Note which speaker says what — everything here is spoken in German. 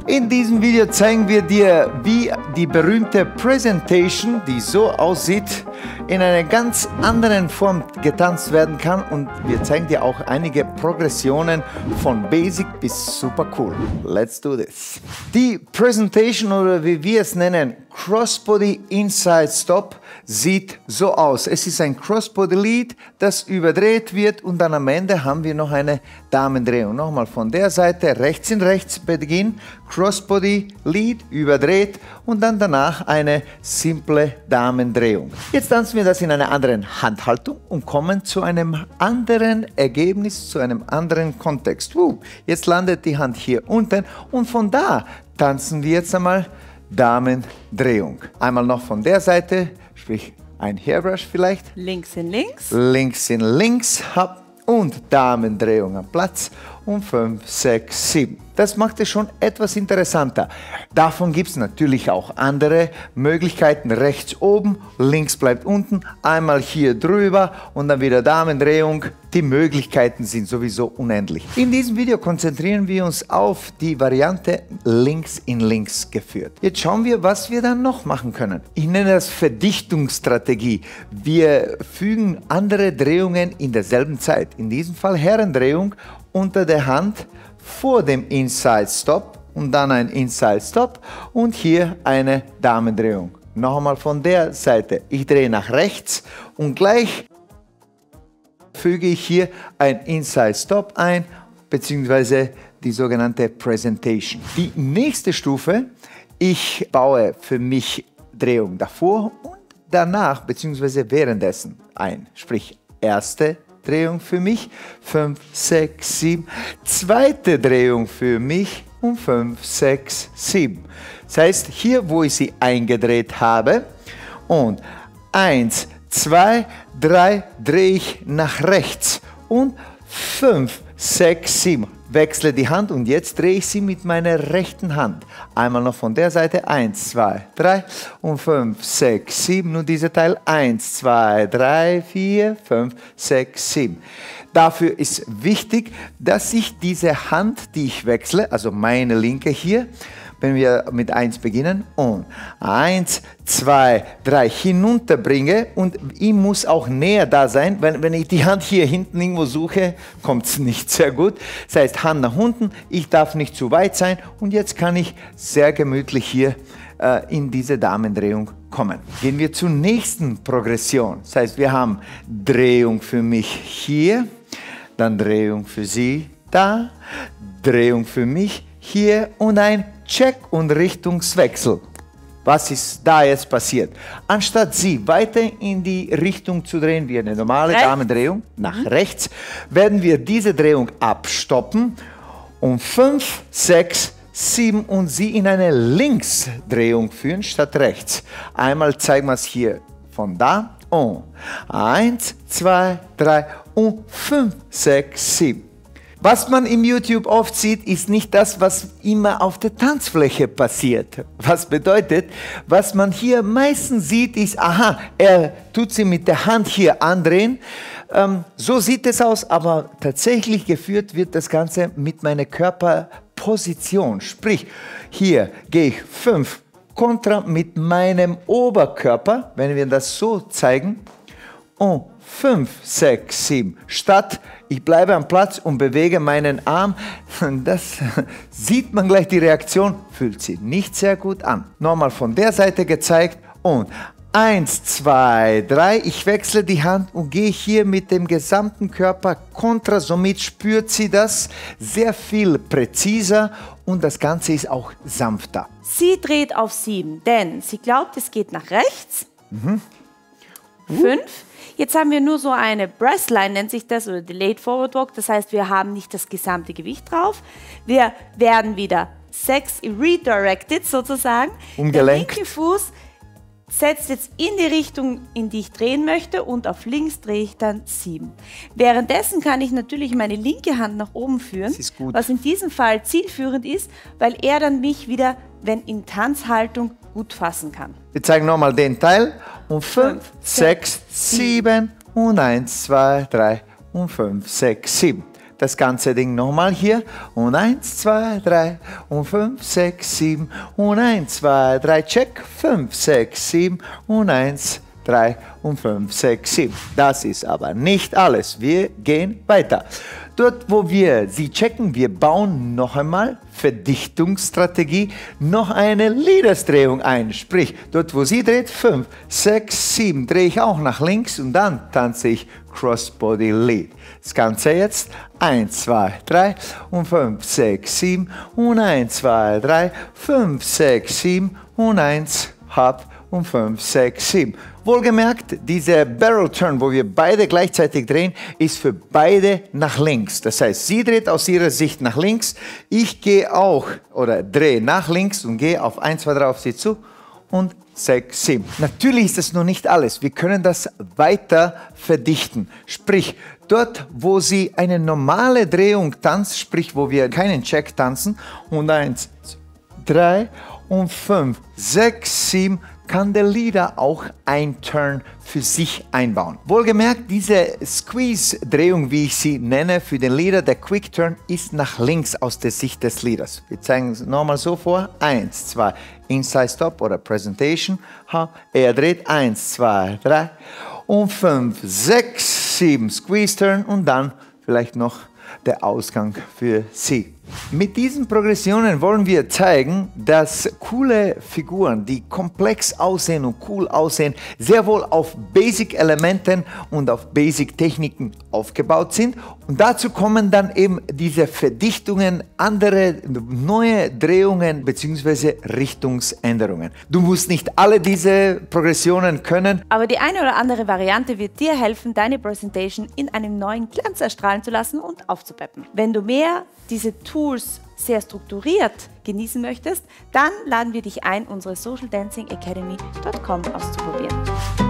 Speaker 1: In diesem Video zeigen wir dir, wie die berühmte Presentation, die so aussieht, in einer ganz anderen Form getanzt werden kann, und wir zeigen dir auch einige Progressionen von Basic bis super cool. Let's do this. Die Presentation, oder wie wir es nennen, Crossbody Inside Stop, sieht so aus. Es ist ein Crossbody Lead, das überdreht wird, und dann am Ende haben wir noch eine Damendrehung. Nochmal von der Seite, rechts in rechts Beginn, Crossbody Lead, überdreht, und dann danach eine simple Damendrehung. Jetzt tanzen wir das in einer anderen Handhaltung und kommen zu einem anderen Ergebnis, zu einem anderen Kontext. Jetzt landet die Hand hier unten, und von da tanzen wir jetzt einmal Damendrehung. Einmal noch von der Seite, sprich ein Hairbrush vielleicht.
Speaker 2: Links in links.
Speaker 1: Links in links, und Damendrehung am Platz, und 5, 6, 7. Das macht es schon etwas interessanter. Davon gibt es natürlich auch andere Möglichkeiten. Rechts oben, links bleibt unten, einmal hier drüber und dann wieder Damendrehung. Die Möglichkeiten sind sowieso unendlich. In diesem Video konzentrieren wir uns auf die Variante links in links geführt. Jetzt schauen wir, was wir dann noch machen können. Ich nenne das Verdichtungsstrategie. Wir fügen andere Drehungen in derselben Zeit. In diesem Fall Herrendrehung unter der Hand vor dem Inside Stop und dann ein Inside Stop und hier eine Damendrehung. Noch einmal von der Seite. Ich drehe nach rechts und gleich füge ich hier ein Inside Stop ein, beziehungsweise die sogenannte Presentation. Die nächste Stufe, ich baue für mich Drehung davor und danach, beziehungsweise währenddessen ein. Sprich, erste Drehung für mich, 5, 6, 7. Zweite Drehung für mich und 5, 6, 7. Das heißt, hier, wo ich sie eingedreht habe, und 1, 2, 3 drehe ich nach rechts und 5, 6, 7. Wechsle die Hand und jetzt drehe ich sie mit meiner rechten Hand. Einmal noch von der Seite, 1, 2, 3 und 5, 6, 7. Nun dieser Teil, 1, 2, 3, 4, 5, 6, 7. Dafür ist wichtig, dass ich diese Hand, die ich wechsle, also meine linke hier, wenn wir mit 1 beginnen, und 1, 2, 3 hinunterbringe, und ich muss auch näher da sein. Wenn ich die Hand hier hinten irgendwo suche, kommt es nicht sehr gut. Das heißt, Hand nach unten, ich darf nicht zu weit sein, und jetzt kann ich sehr gemütlich hier in diese Damendrehung kommen. Gehen wir zur nächsten Progression. Das heißt, wir haben Drehung für mich hier, dann Drehung für Sie da, Drehung für mich hier und ein Check und Richtungswechsel. Was ist da jetzt passiert? Anstatt sie weiter in die Richtung zu drehen, wie eine normale Damendrehung, nach rechts, werden wir diese Drehung abstoppen und 5, 6, 7 und sie in eine Linksdrehung führen statt rechts. Einmal zeigen wir es hier von da. Und 1, 2, 3 und 5, 6, 7. Was man im YouTube oft sieht, ist nicht das, was immer auf der Tanzfläche passiert. Was bedeutet, was man hier meistens sieht, ist, aha, er tut sie mit der Hand hier andrehen. So sieht es aus, aber tatsächlich geführt wird das Ganze mit meiner Körperposition. Sprich, hier gehe ich 5 Kontra mit meinem Oberkörper, wenn wir das so zeigen, und 5, 6, 7. Statt ich bleibe am Platz und bewege meinen Arm, das sieht man gleich die Reaktion, fühlt sich nicht sehr gut an. Nochmal von der Seite gezeigt und 1, 2, 3, ich wechsle die Hand und gehe hier mit dem gesamten Körper kontra, somit spürt sie das sehr viel präziser und das Ganze ist auch sanfter.
Speaker 2: Sie dreht auf 7, denn sie glaubt, es geht nach rechts. 5. Jetzt haben wir nur so eine Breastline, nennt sich das, oder Delayed Forward Walk. Das heißt, wir haben nicht das gesamte Gewicht drauf. Wir werden wieder 6 redirected sozusagen.
Speaker 1: Umgelenkt.
Speaker 2: Der linke Fuß setzt jetzt in die Richtung, in die ich drehen möchte, und auf links drehe ich dann 7. Währenddessen kann ich natürlich meine linke Hand nach oben führen,
Speaker 1: das ist gut,
Speaker 2: was in diesem Fall zielführend ist, weil er dann mich wieder, wenn in Tanzhaltung, gut fassen kann.
Speaker 1: Wir zeigen nochmal den Teil und 5, 6, 7 und 1, 2, 3 und 5, 6, 7. das ganze Ding nochmal hier. Und 1, 2, 3 und 5, 6, 7 und 1, 2, 3, check. 5, 6, 7 und 1, 3 und 5, 6, 7. Das ist aber nicht alles. Wir gehen weiter. Dort, wo wir sie checken, wir bauen noch einmal Verdichtungsstrategie, noch eine Leadersdrehung ein. Sprich, dort, wo sie dreht, 5, 6, 7, drehe ich auch nach links und dann tanze ich Crossbody Lead. Das Ganze jetzt 1, 2, 3 und 5, 6, 7 und 1, 2, 3, 5, 6, 7 und 1, Hop und 5, 6, 7. Wohlgemerkt, dieser Barrel Turn, wo wir beide gleichzeitig drehen, ist für beide nach links. Das heißt, sie dreht aus ihrer Sicht nach links, ich gehe auch oder drehe nach links und gehe auf 1, 2, 3 auf sie zu und 6, 7. Natürlich ist das noch nicht alles. Wir können das weiter verdichten. Sprich, dort, wo sie eine normale Drehung tanzt, sprich, wo wir keinen Check tanzen und 1, 3 und 5, 6, 7, kann der Leader auch ein Turn für sich einbauen. Wohlgemerkt, diese Squeeze-Drehung, wie ich sie nenne, für den Leader, der Quick Turn, ist nach links aus der Sicht des Leaders. Wir zeigen es nochmal so vor. 1, 2, Inside Stop oder Presentation. Er dreht 1, 2, 3 und 5, 6, 7, Squeeze Turn und dann vielleicht noch der Ausgang für sie. Mit diesen Progressionen wollen wir zeigen, dass coole Figuren, die komplex aussehen und cool aussehen, sehr wohl auf Basic-Elementen und auf Basic-Techniken aufgebaut sind. Und dazu kommen dann eben diese Verdichtungen, andere neue Drehungen bzw. Richtungsänderungen. Du musst nicht alle diese Progressionen können.
Speaker 2: Aber die eine oder andere Variante wird dir helfen, deine Präsentation in einem neuen Glanz erstrahlen zu lassen und aufzupeppen. Wenn du mehr diese Tools sehr strukturiert genießen möchtest, dann laden wir dich ein, unsere socialdancingacademy.com auszuprobieren.